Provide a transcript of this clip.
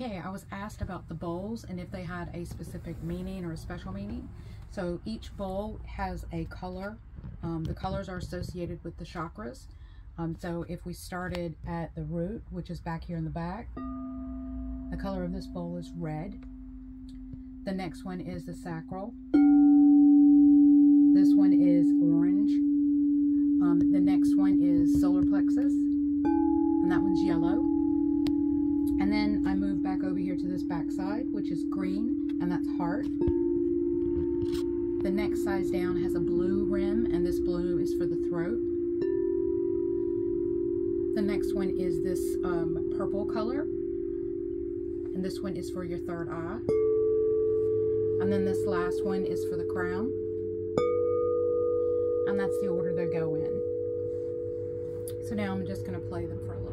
Okay, I was asked about the bowls and if they had a specific meaning or a special meaning. So each bowl has a color. The colors are associated with the chakras. So if we started at the root, which is back here in the back, the color of this bowl is red. The next one is the sacral. This one is orange. The next one is solar plexus, and that one's yellow. And then I move back over here to this back side, which is green, and that's heart. The next size down has a blue rim, and this blue is for the throat. The next one is this purple color, and this one is for your third eye. And then this last one is for the crown, and that's the order they go in. So now I'm just going to play them for a little.